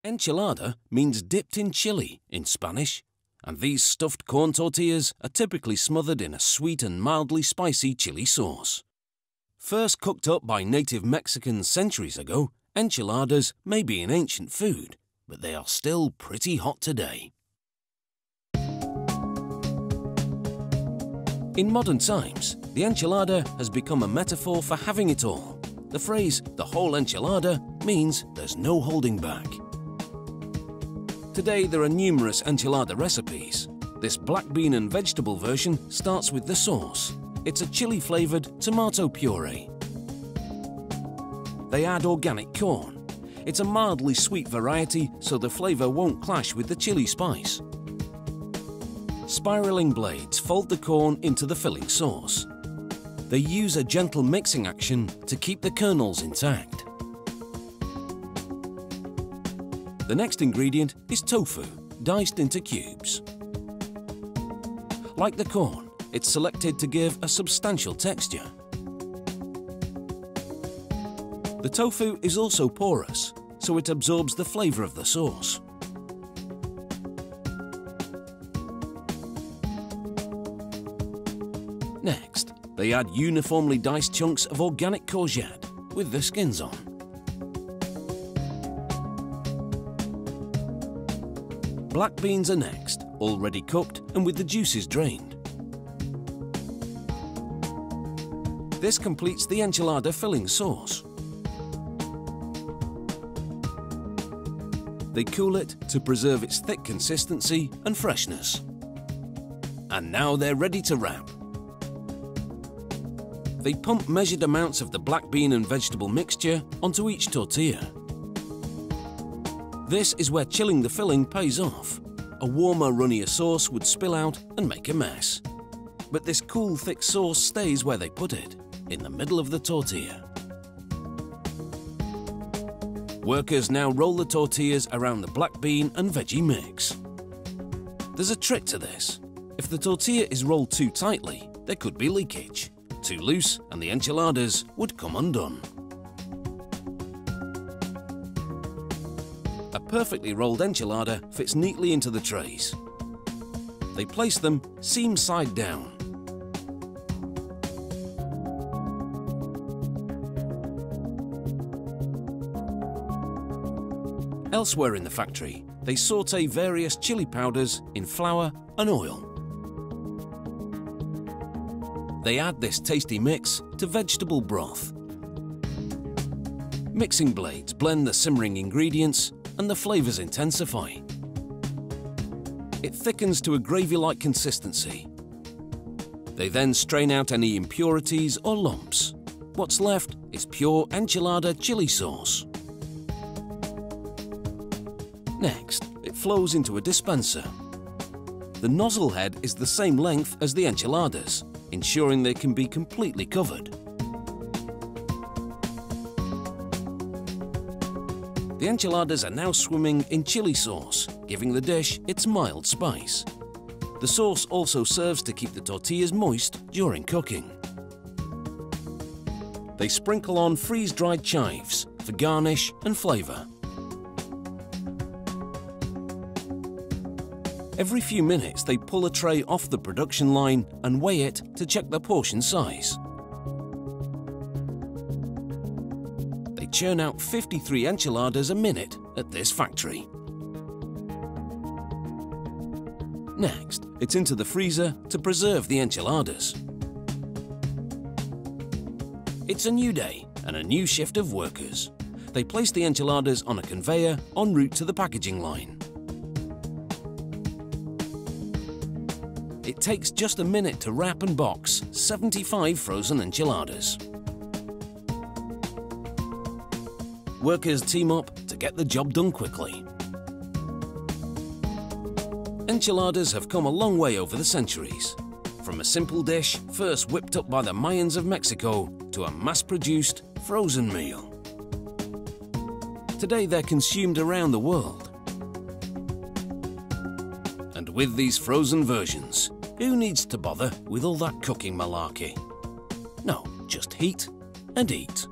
Enchilada means dipped in chili in Spanish, and these stuffed corn tortillas are typically smothered in a sweet and mildly spicy chili sauce. First cooked up by native Mexicans centuries ago, enchiladas may be an ancient food, but they are still pretty hot today. In modern times, the enchilada has become a metaphor for having it all. The phrase, "the whole enchilada," means there's no holding back. Today there are numerous enchilada recipes. This black bean and vegetable version starts with the sauce. It's a chili-flavoured tomato puree. They add organic corn. It's a mildly sweet variety, so the flavour won't clash with the chili spice. Spiralling blades fold the corn into the filling sauce. They use a gentle mixing action to keep the kernels intact. The next ingredient is tofu, diced into cubes. Like the corn, it's selected to give a substantial texture. The tofu is also porous, so it absorbs the flavour of the sauce. Next, they add uniformly diced chunks of organic courgette with the skins on. Black beans are next, already cooked and with the juices drained. This completes the enchilada filling sauce. They cool it to preserve its thick consistency and freshness. And now they're ready to wrap. They pump measured amounts of the black bean and vegetable mixture onto each tortilla. This is where chilling the filling pays off. A warmer, runnier sauce would spill out and make a mess. But this cool, thick sauce stays where they put it, in the middle of the tortilla. Workers now roll the tortillas around the black bean and veggie mix. There's a trick to this. If the tortilla is rolled too tightly, there could be leakage. Too loose and the enchiladas would come undone. A perfectly rolled enchilada fits neatly into the trays. They place them seam side down. Elsewhere in the factory, they saute various chili powders in flour and oil. They add this tasty mix to vegetable broth. Mixing blades blend the simmering ingredients and the flavours intensify. It thickens to a gravy-like consistency. They then strain out any impurities or lumps. What's left is pure enchilada chili sauce. Next, it flows into a dispenser. The nozzle head is the same length as the enchiladas, ensuring they can be completely covered. The enchiladas are now swimming in chili sauce, giving the dish its mild spice. The sauce also serves to keep the tortillas moist during cooking. They sprinkle on freeze-dried chives for garnish and flavour. Every few minutes they pull a tray off the production line and weigh it to check the portion size. They churn out 53 enchiladas a minute at this factory. Next, it's into the freezer to preserve the enchiladas. It's a new day and a new shift of workers. They place the enchiladas on a conveyor en route to the packaging line. It takes just a minute to wrap and box 75 frozen enchiladas. Workers team up to get the job done quickly. Enchiladas have come a long way over the centuries. From a simple dish first whipped up by the Mayans of Mexico to a mass-produced frozen meal. Today they're consumed around the world. And with these frozen versions, who needs to bother with all that cooking malarkey? No, just heat and eat.